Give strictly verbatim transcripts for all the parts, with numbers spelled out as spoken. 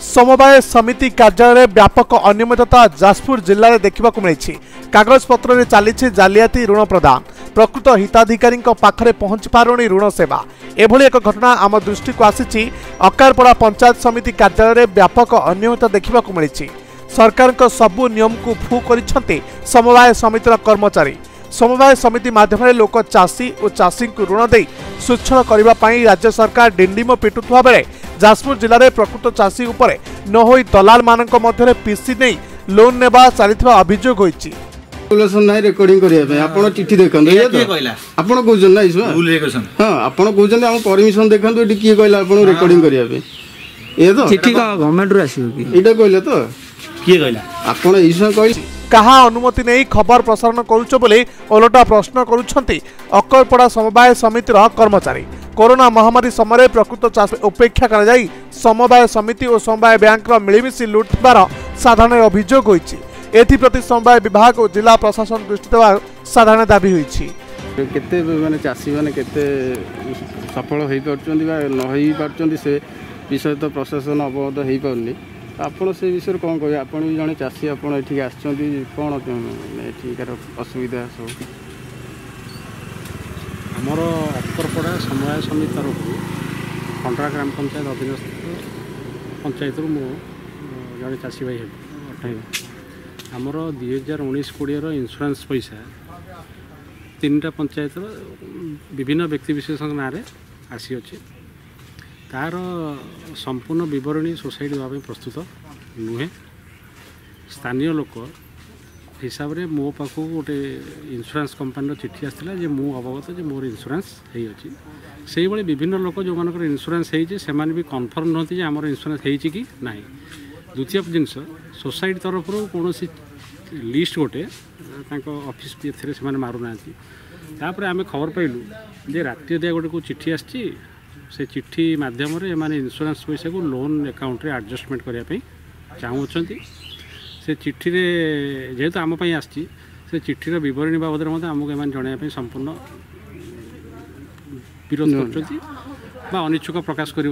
समवाय समिति कार्यालय व्यापक अनियमितता जाजपुर जिले में देखा मिली। कागज पत्र चली जालियाती ऋण प्रदान, प्रकृत हिताधिकारी पाखरे पहुंची पारुनी ऋण सेवा। एभली एक घटना आम दृष्टि को आसी। अकारपड़ा पंचायत समिति कार्यालय व्यापक अनियमितता देखा मिली। सरकार सबु नियम को भू कर समवाय समितिर कर्मचारी। समवाय समिति माध्यम लोक चाषी और चाषी को ऋण दे सुच्छल करने राज्य सरकार डिंडिम पिटुवा बेले जाजपुर जिले में प्रकृत चाषी उपरे न होई दलाल मानक मध्य पीसी नहीं लोन नेबा चलिथिबा अभियोग होईछि। रेकर्डिंग करिया आपण चिट्ठी देखंदो ये तो आपण कहउछन ना इसमा भूल रेकर्डिंग हां आपण कहउछन हम परमिशन देखंदो एटी की कहला आपण रेकर्डिंग करिया पे ये तो चिट्ठी का गवर्नमेंट रो आसीबो की एटा कहले तो की कहला आपण इसमा कहि कहा अनुमति नहीं खबर प्रसारण करुछ बोले ओलटा प्रश्न करुछंती अकलपड़ा समवाय समितिर कर्मचारी। कोरोना महामारी समय प्रकृत चाष उपेक्षा कर जाई समवाय समिति और समवाय बैंक मिलमिशी लुटबार साधारण अभियोग होईछि। एथिप्रति समवाय विभाग और जिला प्रशासन दृष्टि देवा साधारण दाबी होईछि। केते माने चाषी माने केते सफल होई परचंदी बा न होई परचंदी से विषय तो प्रशासन अवगत होई परनी। आपण से विषय कौन कहे आप जड़े चाषी आप कौन एठिकार असुविधा सब आमर अकरपड़ा समवाय समिति तरफ खंडरा ग्राम पंचायत अधीनस्थ पंचायत मु जड़े चाषी भाई अठाई आमर दुई हजार उन्नीस कोड़े इन्शुरांस पैसा तीन टा पंचायत विभिन्न व्यक्ति विशेष ना आसी अच्छे तार संपूर्ण बरणी सोसाइटी देवाई प्रस्तुत नुहे। स्थानीय लोक हिसाब से मो पाखु गोटे इन्शुरांस कंपनी चिट्ठी आसाला जे मु अवगत जे मोर इन्शुरांस है अच्छी से भाई विभिन्न लोक जो मान इन्शुरांस से भी कन्फर्म नुहति जे आमर इन्शुरांस है कि ना। द्वितीय जिनस सोसाइटी तरफ कौन लिस्ट गोटे ऑफिस से मारूना तापर आम खबर पाइलु जे राति दिया गोटे को चिट्ठी आसी से चिट्ठी माध्यम एम इन्शुरांस पैसा को लोन अकाउंट रे एडजस्टमेंट करने चाहूँगी। से चिट्ठी जेहेतु आम आसी से चिट्ठीर बरणी बाबद आमको एम जनवाई संपूर्ण विरोध कर अनिच्छुक प्रकाश कर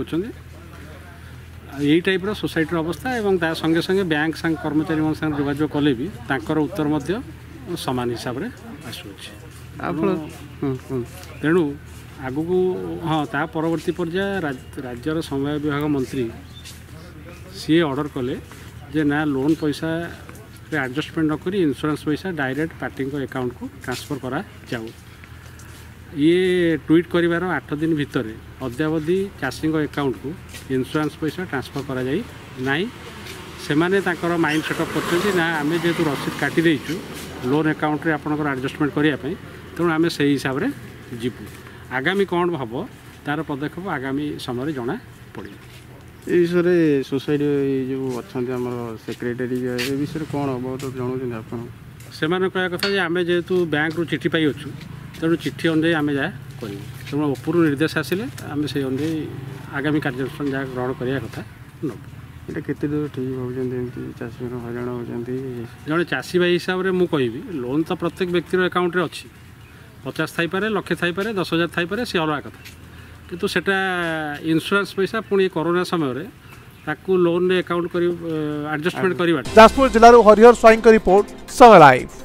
टाइप सोसाइटी अवस्था एवं ता संगे संगे बैंक संग कर्मचारी संग जोगाजोग कले भी तांकर उत्तर मध्य समान हिसाब से आसूँ। तेणु आगु को हाँ ता परवर्ती पर्याय राज्यर समवाय विभाग मंत्री सी ऑर्डर कले जे ना लोन पैसा एडजस्टमेंट नक इन्शुरांस पैसा डायरेक्ट पार्टी को अकाउंट को ट्रांसफर करा जाऊ। ये ट्वीट कर आठ दिन भितर अद्यावधि चाषी अकाउंट को इन्शुरांस पैसा ट्रांसफर करा जाई नाही। सेमाने ताकर माइंड सेटअप कर आम जेहेतु रसीद काटी देइछु लोन अकाउंट रे आपनकर एडजस्टमेंट करिया पई तेणु आम से हिसाब से जीवु। आगामी कौन हम तार पदक्षेप आगामी समय जना पड़े। ये विषय सोसाइटी जो अच्छा सेक्रेटरी ए विषय कौन हम तो जानते से कह कथा आम जेहेतु बैंक रू चिट्ठी पाई अच्छु तेणु चिट्ठी अनुଯାयी आम जहाँ कर तेणु उपरू निर्देश आसिले आम से अनुযাयी आगामी कार्यानुष्ठान जहाँ ग्रहण कराया कथा नब ये केते दूर ठीक होती चाषी हईराण होती जड़े चाषी भाई हिसाब से मुझे कहि लोन तो प्रत्येक व्यक्तिर अकाउंट अच्छी पचास थाईपे लक्षे थाईपे दस हजार थाईपे सी अलग कथा किंतु सेटा इन्शुरांस पैसा पुणी कोरोना समय ताकू लोन रे अकाउंट कर एडजस्टमेंट करवा। जाजपुर जिलूर हरिहर स्वाईं रिपोर्ट समय लाइव।